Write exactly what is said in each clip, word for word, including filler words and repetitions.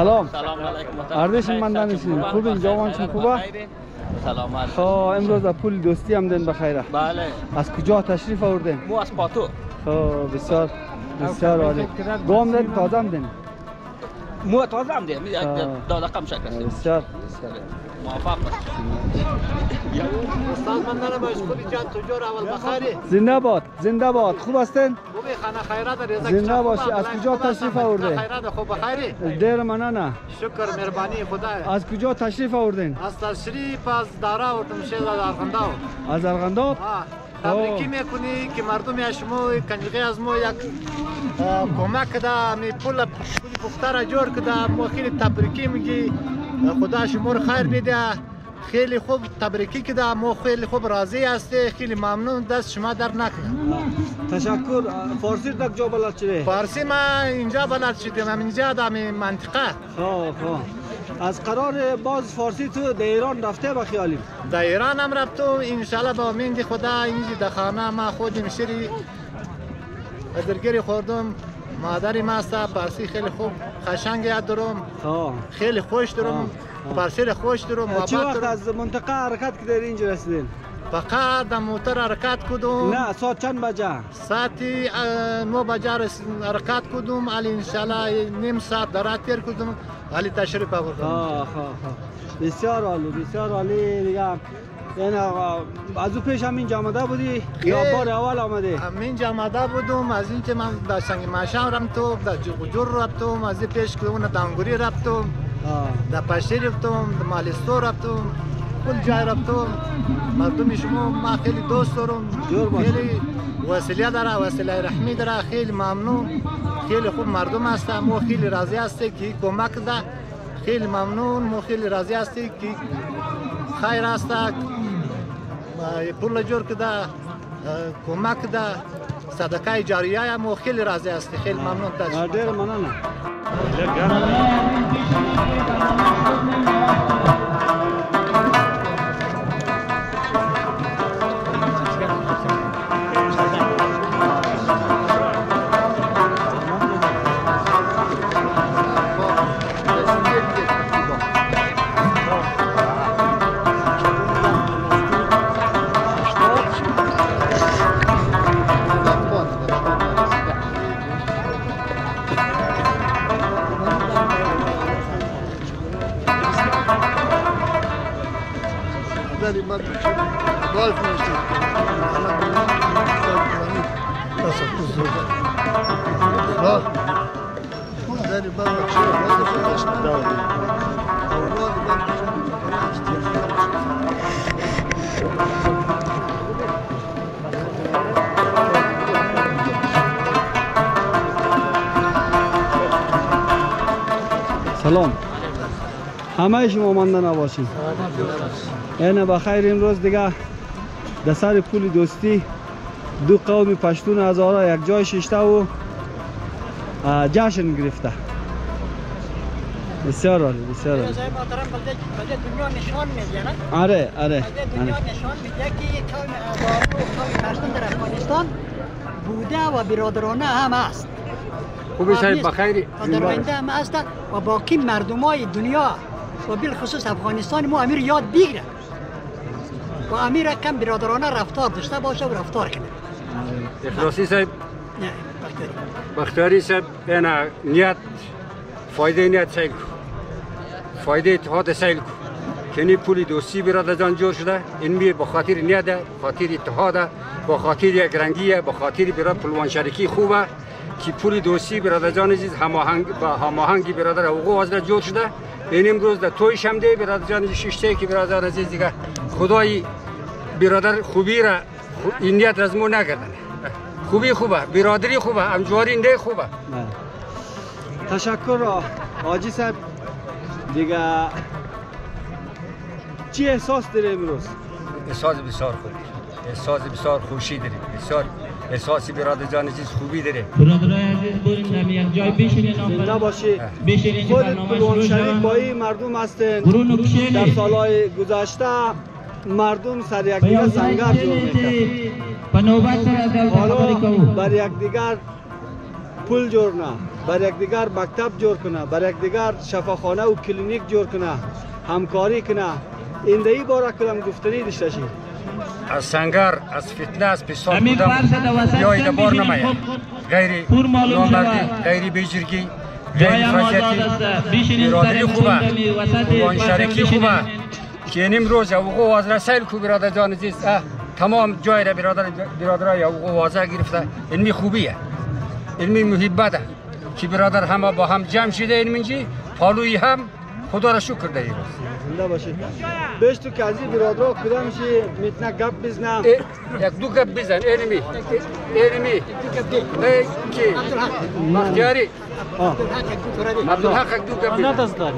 سلام. سلام علیکم. اردش من دانشین. خوبین جوانشون خوبه؟ سلامت. خب امروز پول دوستی هم دین بخیره. بله. از کجا تشریف آوردین؟ مو از پاتو. خب بسیار بسیار عالی. گام دین تازه هم دین؟ مو تازه هم دین. دو دقیقه شکر است. بسیار بسیار. موفق باشید. استاد من نرم باش خوبی جان تجار اول بخاری. زنده باد زنده باد. خوب هستین؟ خوبی خانه خیرات رضا. زنده باشی. از کجا تشریف آوردین؟ خیرات خوب بخاری. دیر مننه. شکر مهربانی خدا. از کجا تشریف آوردین؟ از تشریف از دارا آوردم شهر ارغنداب. از ارغنداب؟ ها. تبریکی میکنی که مردم شما کنجقی از ما یک کمک کده می پول پختر را جور کده ما خیلی تبریکی میگی خدا شما رو خیر بده خیلی خوب تبریکی کده ما خیلی خوب راضی هستی خیلی ممنون دست شما در نکنه. تشکر. فارسی تک جا بلد شده؟ فارسی ما اینجا بلد شدیم اینجا در منطقه. خب خب از قرار باز فارسی تو در ایران رفته با خیالیم؟ در ایران هم رفتم انشالله با امید خدا اینجا در خانه ما خودم شری ادرگیری خوردم مادری ما است فارسی خیلی خوب قشنگ یاد دارم خیلی خوش دارم فارسی را خوش دارم محبت دارم. چه وقت از منطقه حرکت که در اینجا رسیدین؟ فقط در موتر حرکت کدوم نه ساعت چند بجه؟ ساعتی نو بجه حرکت کدوم علی انشالله نیم ساعت درات تیر کدوم علی تشریف آوردم. ها ها بسیار عالی بسیار عالی دیگه. یعنی از او پیش همین جامعه بودی یا بار اول آمده؟ همین جامعه بودم از اینکه من در سنگ ماشان رفتم در جوجور رفتم از این پیش که اون دانگوری رفتم در پشتی رفتم در مالستو رفتم کل جای رفتم مردم شما ما خیلی دوست دارم خیلی وسیله داره وسیله رحمی داره خیلی ممنون خیلی خوب مردم هستم ما خیلی راضی هستی که کمک ده خیلی ممنون ما خیلی راضی هستی که خیر است پول جور کده کمک ده صدقه جاریه ما خیلی راضی هستی خیلی ممنون داشت. دیر ممنون. سلام همه شما مانده نباشین. اینه بخیر امروز دیگه در سر پول دوستی دو قوم پشتون هزارا یک جای ششته و جشن گرفته. بسیار عالی بسیار عالی. دنیا نشان میده نه؟ آره آره. دنیا نشان میده که قوم هزارا قوم پشتون در افغانستان بوده و برادرانه هم است. خوبی صاحب بخیری. درآینده هم است و باقی مردمای دنیا و بالخصوص افغانستان ما امیر یاد بگیره و امیر کم برادرانه رفتار داشته باشه و رفتار کنه. اخلاصی صاحب نه بختیاری بختیاری صاحب اینا نیت فایده نیت سیل کو فایده اتحاد سیل کو کنی پولی دوستی برادران جور شده این می با خاطر نیت خاطر اتحاد با خاطر یک رنگیه با خاطر براد پلوان شریکی خوبه که پولی دوستی برادران عزیز هماهنگ با هماهنگی برادر حقوق از جور شده. این امروز در توی شمده برادران ششته که برادر عزیز دیگه خدای برادر خوبی را این نیت رزمو نکردن خوبی خوبه برادری خوبه همجواری نه خوبه. تشکر حاجی صاحب دیگه چی احساس داری امروز؟ احساس بسیار خوبی احساس بسیار خوشی داری بسیار احساسی برادران عزیز خوبی داره. برادران عزیز بریم در یک جای بشینید زنده باشی. خود پلوان شریک با این مردم هستن در سالهای گذشته مردم سر یک دیگر سنگر جور میکرد حالا بر یک دیگر پل جور کنه، بر یک دیگر مکتب جور کنه، بر یک دیگر شفاخانه و کلینیک جور کنه، همکاری کنه. این دی باره کلم گفتنی داشته شی. از سنگر، از فتنه، از فساد بودم بیایی دبار نماید. غیر نامردی، غیر بیجرگی، غیر فضیتی، برادری خوبه، قربان شرکی خوبه. که این روز اوقو واضح سیل کو برادر جان عزیز تمام جای را برادر برادرای اوقو واضح گرفته. علمی خوبیه، علمی محبته که برادر همه با هم جمع شده. این منجی پالوی هم خدا را شکر دهید. زنده باشید. بیش تو که از این برادرها کدام شی میتونه گپ بزنم؟ یک دو گپ بزن. علمی علمی کی مختیاری عبدالحق یک دو گپ بزن.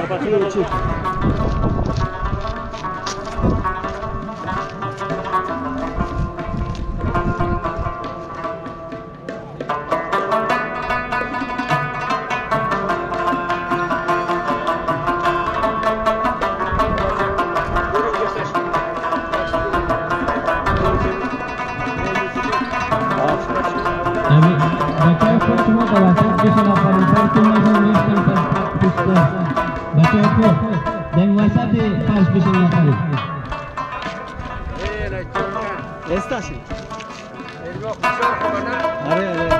Estás? Arre, arre.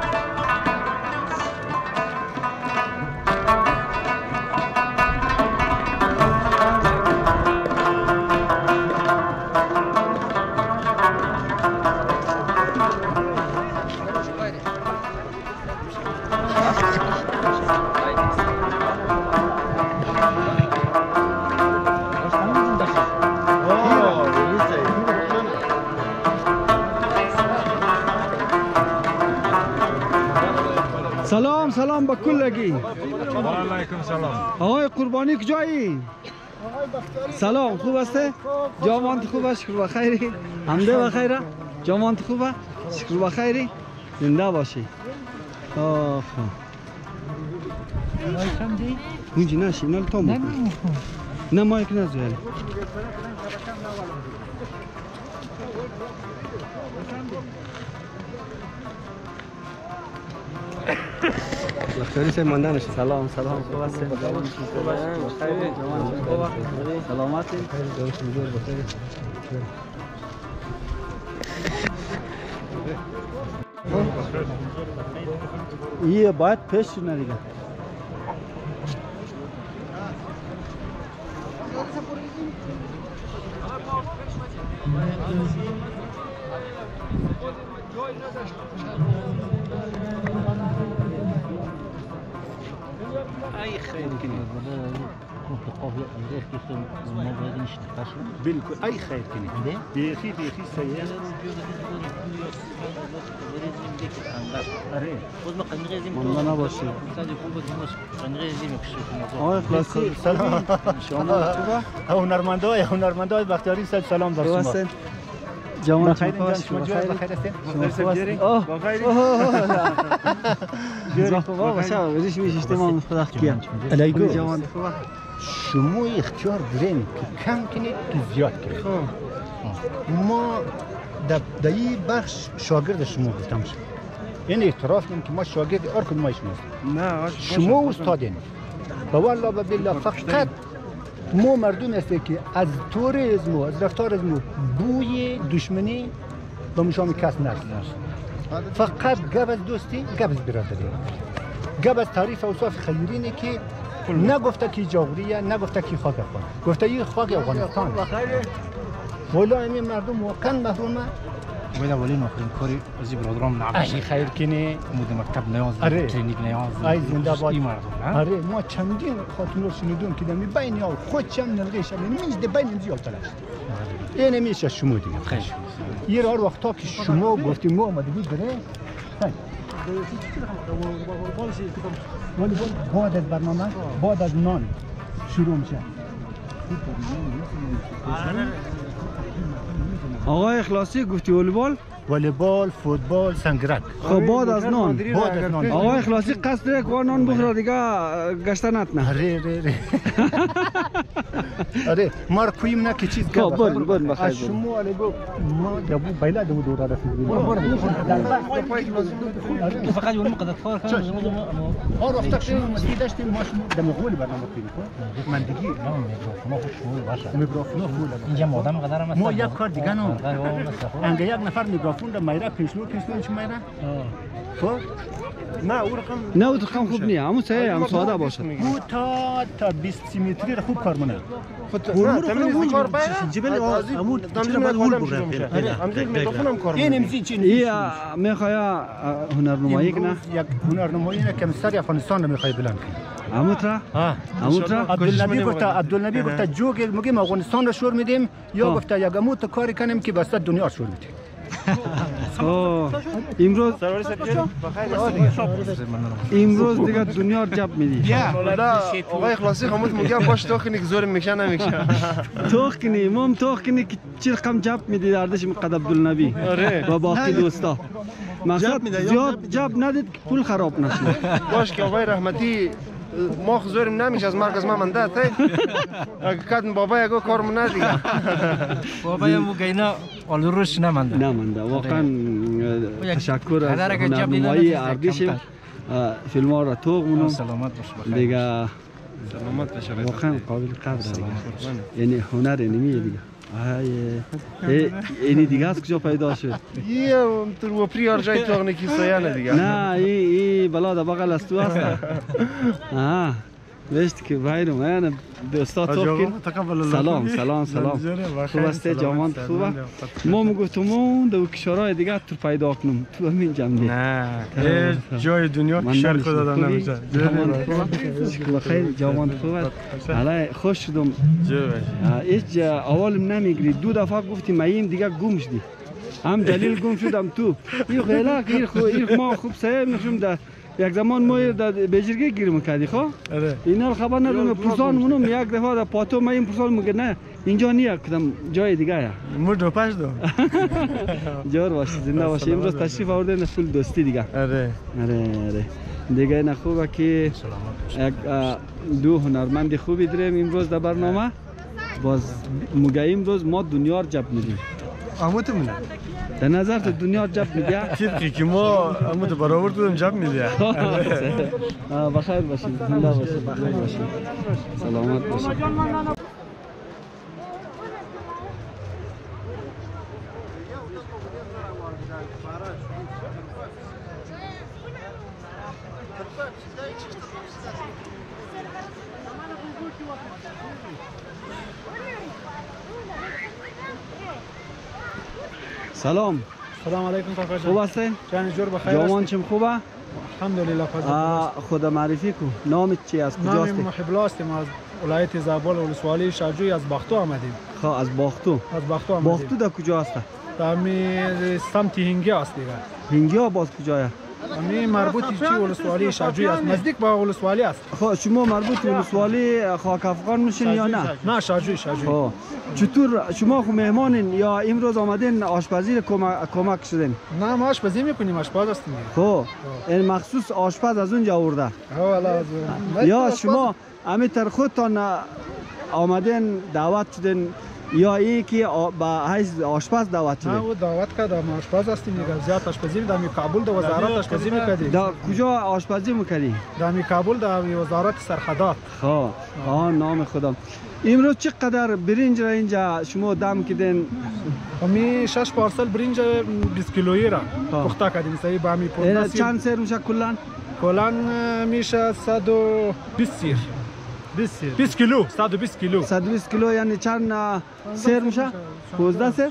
سلام سلام با کلگی. علیکم سلام. آقای قربانی کجایی؟ سلام خوب هسته؟ جامانت خوبه؟ شکر بخیری؟ حمده بخیره؟ جامانت خوبه؟ شکر بخیری؟ زنده باشی. آخ اونجی نشی نال تو مکن نه مایک نزویلی لختاری سه مانده نشی. سلام سلام خوب هستی؟ سلامتی؟ یه باید پیش نریگه. ای خیلی کنی بالکل ای خیر کنی بیخی بیخی سیه مانده نباشی. آقای خلاصی سلام شما خوبه؟ هنرمندای هنرمندای بختیاری صاحب سلام در شما. جوان بخیر خوب شما جای بخیر هستین؟ اوه بخیر خوبه باشه وزش میشه اجتماع خدا کیم علیکم جوان خوبه. شما اختیار دارین که کم کنید که زیاد کنید. ما در این بخش شاگرد شما گفتم شد. این اعتراف کنیم که ما شاگرد هر کدوم شما نه شما استادین و والله و بالله فقط ما مردم هستی که از توریسم و از رفتار از ما بوی دشمنی با مشام کس نرسید. فقط گپ از دوستی گپ از برادری گپ از تعریف اوصاف خیرینه که نگفته که جاغوریه نگفته که خاک افغان گفته این خاک افغانستان. والا این مردم واقعا محرومه. باید اولین آخرین کاری از این برادران نباشه. خیر کنه مود مکتب نیاز داره، کلینیک نیاز داره. ای زنده باد. این مردم. آره ما چندین خاطر رو شنیدیم که دمی بین یا خود چم نلقی شب میز ده بین زیاد تلاش. این میشه شما دیگه. خیر. یه هر وقتا که شما گفتیم ما اومدید داره. ولی بعد از برنامه بعد از نان شروع میشه. آقای اخلاصی گفتی والیبال والیبال، فوتبال، سنگرک. خب بعد از نان بعد از نان آقای اخلاصی قصد داره که نان بخوره دیگه گشتنت نه. اره اره اره اره ما رو کویم نه که چیز خب بریم بریم بخیر. از شما علیگو ما دبو بیلا دبو دورا رسید. تو فقط اون مقدار فار کنم. ها رفته که مسجد داشتیم ماش دمغول برنامه کنیم. من دیگه نه میکروفون خوش باشه. میکروفون فول. اینجا مادام قدرم است. ما یک کار دیگه نو. انگار یک نفر میکروفون را میره پیشلو پیشلو چی میره؟ خب نه او رقم نه او رقم خوب نیست. همون سه هم ساده باشه. او تا تا بیست متری را خوب کار منه. نه تمام کار باید جبل امون چرا باید هول بره. امروز میکروفونم کار این امزی چی ای میخواد هنرنمایی کنه. یک هنرنمایی نه که مستر افغانستان میخواد بلند کنه. اموترا اموترا عبدالنبی گفت عبدالنبی گفت جو میگیم افغانستان را شور میدیم یا گفت یک اموت کاری کنیم که بس دنیا شور میدیم. امروز امروز دیگه دنیا جب میدی. آقای اخلاصی همون میگه باش تو کنی که زور میشه نمیشه. تو کنی مم تو کنی که چی رقم جب میدی دردش مقد عبدالنبی و باقی دوستا. مقصد زیاد جب ندید که پول خراب نشه. باش که آقای رحمتی ما خزوریم نمیشه از مرکز ما منده تا اگه کدن بابا یگو کارمون ندیگه بابا یمو گینا آلو روش نمانده نمانده واقعا تشکر از هنرنمایی اردیش فیلم ها را توق مونم سلامت باشه دیگه سلامت بشه واقعا قابل قدر دیگه یعنی هنر اینمیه دیگه اینی دیگه از کجا پیدا شد؟ یه تو و پریار جای توغنی کی سایانه دیگه نه ای ای بلا دا بغل از تو هست آه وشت که بایرم من دوستا توکن سلام سلام سلام خوب است جوان خوبه ما میگفتم دو کشورهای دیگه تو پیدا کنم تو همین جمعی نه جای دنیا کشور خدا دادن نمیشه شکر خیر جوان خوبه حالا خوش شدم هیچ اولم نمیگری دو دفعه گفتی مایم دیگه گم شدی هم جلیل گم شدم تو این غیلا این ما خوب سه میشم در یک زمان ما در بجرگی گیرم کردی خب اینا خبر ندارم پرسان مونم یک دفعه در پاتو ما این پرسان میگه نه اینجا نیا کدام جای دیگه مو دو پاش دو جور باشه زنده باشه امروز تشریف آوردن فول دوستی دیگه اره اره اره دیگه این خوبه که یک دو هنرمند خوبی داریم امروز در برنامه باز میگه امروز ما دنیا رو جب میدیم اموت منه در نظر تو دنیا جب میده طبقی که ما اموت برابر بودم جب میده بخیر باشید زنده باشید بخیر باشید سلامت باشید سلام سلام علیکم کاکا جان. خوب هستین؟ جان جور بخیر. جوان چم خوبه؟ الحمدلله فضل. خود معرفی کو. نامت چی است؟ کجاست؟ نام محب الله است. ما از ولایت زابل ولسوالی شاجوی از باختو آمدیم. خب از باختو. از باختو آمدیم. باختو در کجا است؟ در می سمت هنگی است دیگه. هنگی باز کجاست؟ می مربوط چی ولسوالی شاجوی است. نزدیک با ولسوالی است. خب شما مربوط ولسوالی خاک افغان میشین یا نه؟ نه شاجوی شاجوی. خب چطور شما خو مهمانین یا امروز آمدین آشپزی کمک کمک شدین؟ نه ما آشپزی میکنیم آشپز هستیم. خب این مخصوص آشپز از اونجا آورده. والا یا شما همینطور خودتان آمدین دعوت شدین یا ای که با حیث آشپز دعوت شدین؟ نه او دعوت کرد ما آشپز هستیم دیگه. زیاد آشپزی در می کابل در وزارت آشپزی میکردیم. در کجا آشپزی میکردی؟ در می کابل در وزارت سرحدات. خب آه نام خدا. امروز چقدر برنج را اینجا شما دم کردین؟ می شش پارسل برنج بیست کیلویی را پخته کردیم. صحیح با می پخته. چند سیر میشه کلا؟ کلا میشه صد و بیست سیر. بیست سیر. بیست کیلو. صد و بیست کیلو. صد و بیست کیلو یعنی چند سیر میشه؟ پانزده سیر؟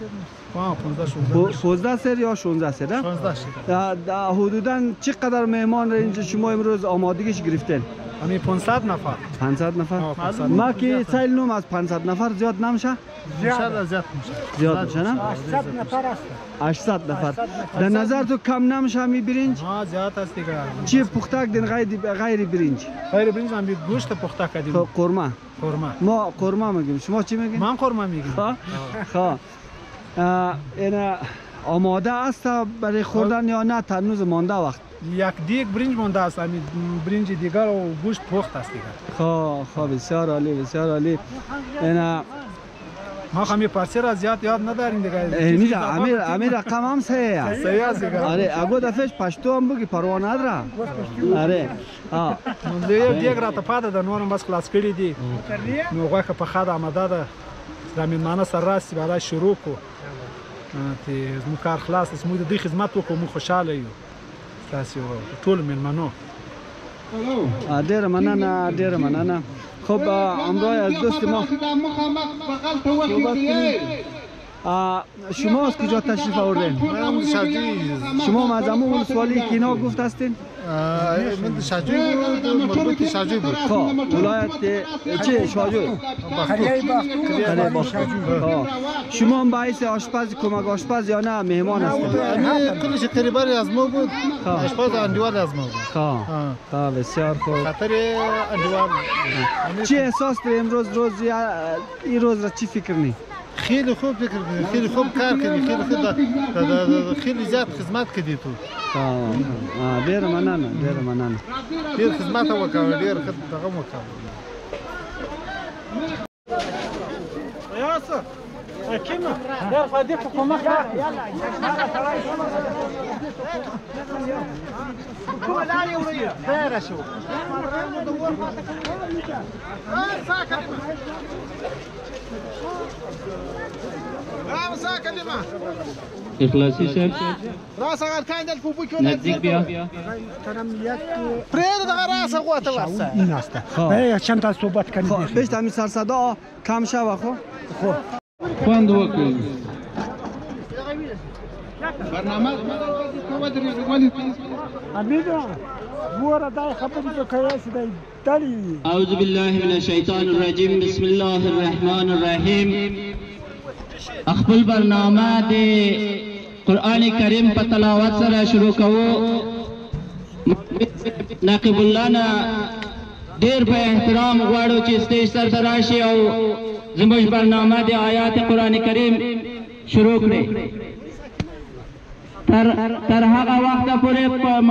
آه پانزده پانزده سیر یا شانزده سیر؟ شانزده سیر. حدوداً چقدر مهمان را اینجا شما امروز آمادگیش گرفتین؟ امی پانصد نفر. پانصد نفر. ما که سایل نوم از پانصد نفر زیاد نمیشه؟ زیاد زیاد میشه. زیاد میشه نه؟ هشتصد نفر است. هشتصد نفر. در نظر تو کم نمیشه می برنج؟ ها زیاد است دیگه. چی پخته کردین غیر غیر برنج؟ غیر برنج هم گوشت پخته کردیم. خب قورمه. قورمه. ما قورمه میگیم. شما چی میگین؟ من قورمه میگم. خب. خب. اینا آماده است برای خوردن یا نه هنوز مانده وقت؟ یک دیگ برنج مانده است، همین برنج دیگر و گوشت پخت است دیگر. خب خب بسیار عالی بسیار عالی. اینا ما همین پارچه را زیاد یاد نداریم دیگه. امیر امیر امیر رقم هم صحیح است. صحیح است دیگه. آره اگه دفعش پشتو هم بگی پروا نداره. آره ها دیگه دیگ را ته پاده د نورم بس خلاص کړی دی. نو غوښه په خاطر آماده ده. زمين معنا سره راسي برای شروع کو. ته زمو کار خلاص است، مو د دې خدمت وکړو، مو خوشاله یو. تاسو ټول مېلمنو. ډېر مننه ډېر مننه. خب همراه از دوست ما شما از کجا تشریف آوردین؟ من شاجوی. شما از همون ولسوالی کینا گفت هستین؟ من شاجوی بود، مربوط شاجوی بود. خب ولایت چه شاجوی؟ قریه باختو. شما هم باعث آشپز کمک آشپز یا نه مهمان هستین؟ کلش قریباری از ما بود، آشپز اندوال از ما بود. خب بسیار خوب. خاطر اندوال. چی احساس داری امروز روز این روز را چی فکر نی؟ خیلی خوب فکر کردی، خیلی خوب کار کردی، خیلی خوب خیلی زیاد خدمت کردی تو. آه ډیر مننه ډیر مننه. ډیر خدمت وکړه، ډیر خدمت وکړه. یاسر کیما ډیر فادي په مخ یلا کومه لارې وریا خیر شو اخلاصی صاحب راس اگر کاندل پوپو کو نزدیک بیا پرید دغه راس غوته ورسه این است. ای چند تا صحبت کنید. خب بیشتر همین سر صدا کم شوه. خب خب خوند وکړئ. برنامه کومه درې ولی امیدا ګوره دا خبرې په کیاس دی دلی. اعوذ بالله من الشیطان الرجیم بسم الله الرحمن الرحیم. خپل برنامه د قرآن کریم په تلاوت سره شروع کوو. ناقب الله نه ډیر په احترام غواړو چې سټیج سره ته راشي او زموږ برنامه د آیات قرآن کریم شروع کړي. تر تر هغه وخته پورې په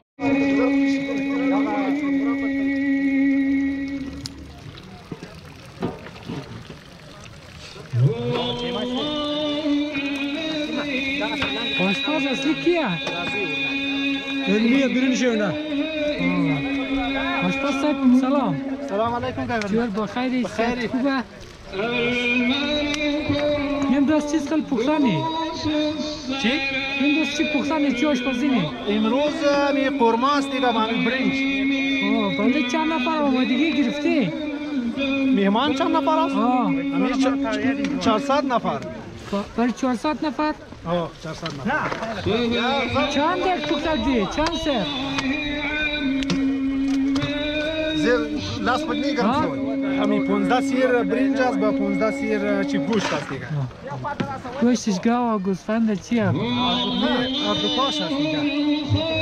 آشپز اصلی کیه؟ علمیه برنجونه. آشپز صاحب سلام. سلام علیکم کاغذ. جوار بخیری خیری خوبه. امروز چیز خیلی پختانی. چی؟ امروز چی پختانی چی آشپزی نی؟ امروز می قورمه است دیگه با برنج. آه بله چند نفر آمادگی گرفتی؟ مهمان چند نفر است؟ آه چهارصد نفر. بله چهارصد نفر؟ آه چهارصد نفر. چند در پختگی؟ چند سر؟ زیر لاس پدنی گرفت. همین پانزده سیر برنج است با پانزده سیر چی گوشت است دیگه. گوشتش گاو و گوسفند چیه؟ اردوپاش است دیگه.